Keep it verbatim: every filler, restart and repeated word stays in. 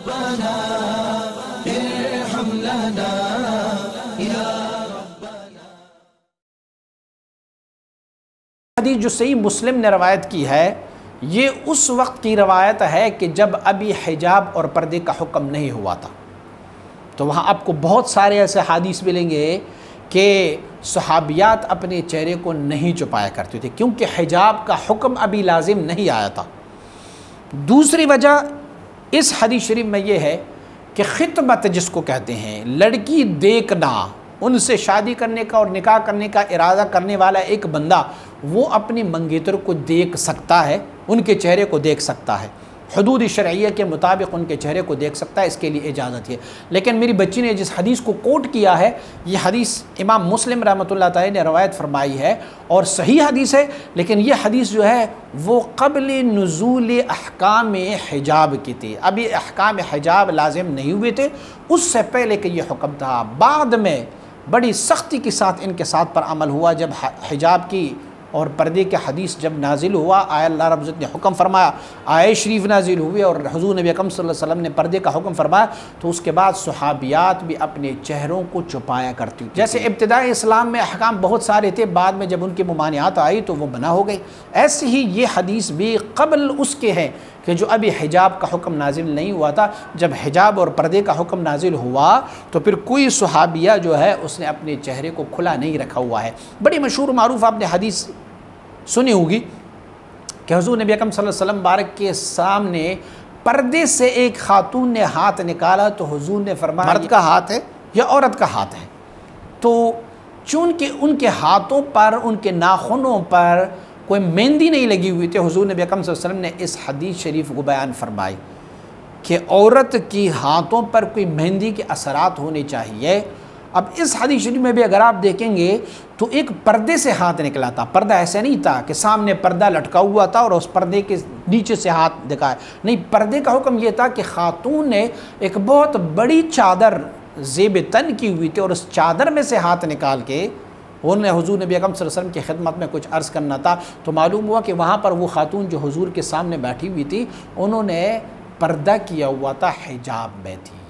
ربنا ارحم لنا یا حدیث جو صحیح مسلم نے روایت کی ہے یہ اس وقت کی روایت ہے کہ جب ابھی حجاب اور پردے کا حکم نہیں ہوا تھا. تو وہاں آپ کو بہت سارے ایسے حدیث ملیں گے کہ صحابیات اپنے چہرے کو نہیں چھپایا کرتے تھے کیونکہ حجاب کا حکم ابھی لازم نہیں آیا تھا. دوسری وجہ اس حدیث شریف میں یہ ہے کہ خطبت جس کو کہتے ہیں لڑکی دیکھنا، ان سے شادی کرنے کا اور نکاح کرنے کا ارادہ کرنے والا ایک بندہ وہ اپنی منگیتر کو دیکھ سکتا ہے، ان کے چہرے کو دیکھ سکتا ہے، حدود شرعیہ کے مطابق ان کے چہرے کو دیکھ سکتا ہے، اس کے لیے اجازت ہے. لیکن میری بچی نے جس حدیث کو کوٹ کیا ہے یہ حدیث امام مسلم رحمۃ اللہ تعالی نے روایت فرمائی ہے اور صحیح حدیث ہے، لیکن یہ حدیث جو ہے وہ قبل نزول احکام حجاب کی تھی. ابھی احکام حجاب لازم نہیں ہوئے تھے، اس سے پہلے کہ یہ حکم تھا. بعد میں بڑی سختی کے ساتھ ان کے ساتھ پر عمل ہوا جب حجاب کی اور پردے کے حدیث جب نازل ہوا، آیا اللہ رب العزت نے حکم فرمایا، آئے شریف نازل ہوئے اور حضور نبی اکرم صلی اللہ علیہ وسلم نے پردے کا حکم فرمایا، تو اس کے بعد صحابیات بھی اپنے چہروں کو چھپایا کرتی. جیسے ابتدائی اسلام میں احکام بہت سارے تھے، بعد میں جب ان کی ممانعات آئی تو وہ بنا ہو گئی. ایسے ہی یہ حدیث بھی قبل اس کے ہے کہ جو ابھی حجاب کا حکم نازل نہیں ہوا تھا. جب حجاب اور پردے کا حکم نازل ہوا تو پھر کوئی صحابیہ جو ہے اس نے اپنے چہرے کو کھلا نہیں رکھا ہوا ہے. بڑی مشہور معروف آپ نے حدیث سنی ہوگی کہ حضور نبی اکرم صلی اللہ علیہ وسلم بارک کے سامنے پردے سے ایک خاتون نے ہاتھ نکالا تو حضور نے فرمایا مرد کا ہاتھ ہے یا عورت کا ہاتھ ہے. تو چونکہ ان کے ہاتھوں پر، ان کے ناخنوں پر کوئی مہندی نہیں لگی ہوئی تھی، حضور نبی اکرم صلی اللہ علیہ وسلم نے اس حدیث شریف کو بیان فرمائی کہ عورت کی ہاتھوں پر کوئی مہندی کے اثرات ہونے چاہیے. اب اس حدیث شریف میں بھی اگر آپ دیکھیں گے تو ایک پردے سے ہاتھ نکلا تھا. پردہ ایسے نہیں تھا کہ سامنے پردہ لٹکا ہوا تھا اور اس پردے کے نیچے سے ہاتھ دکھایا، نہیں، پردے کا حکم یہ تھا کہ خاتون نے ایک بہت بڑی چادر زیب تن کی ہوئی تھی اور اس چادر میں سے ہاتھ نکال کے انہوں نے حضور نبی اکرم صلی اللہ علیہ وسلم کی خدمت میں کچھ عرض کرنا تھا. تو معلوم ہوا کہ وہاں پر وہ خاتون جو حضور کے سامنے بیٹھی ہوئی تھی انہوں نے پردہ کیا ہوا تھا، حجاب میں تھی.